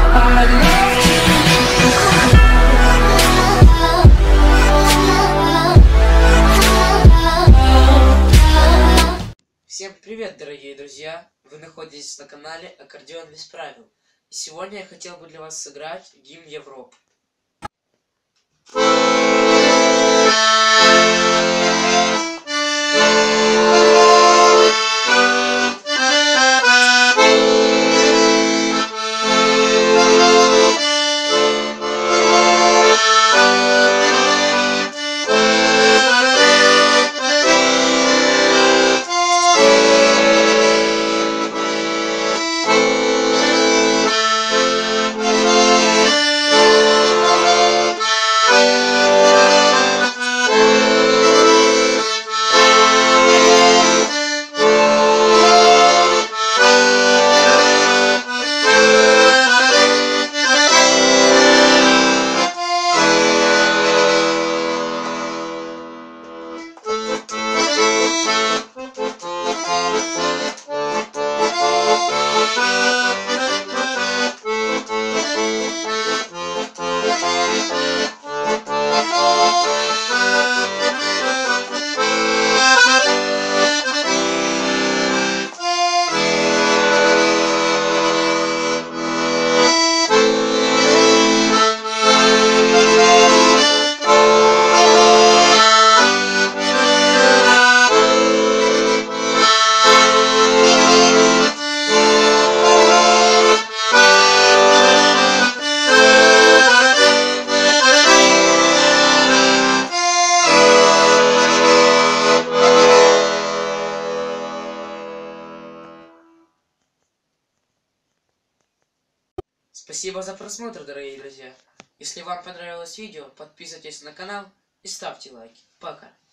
Всем привет, дорогие друзья! Вы находитесь на канале Аккордеон без правил. И сегодня я хотел бы для вас сыграть гимн Европы. Спасибо за просмотр, дорогие друзья. Если вам понравилось видео, подписывайтесь на канал и ставьте лайки. Пока.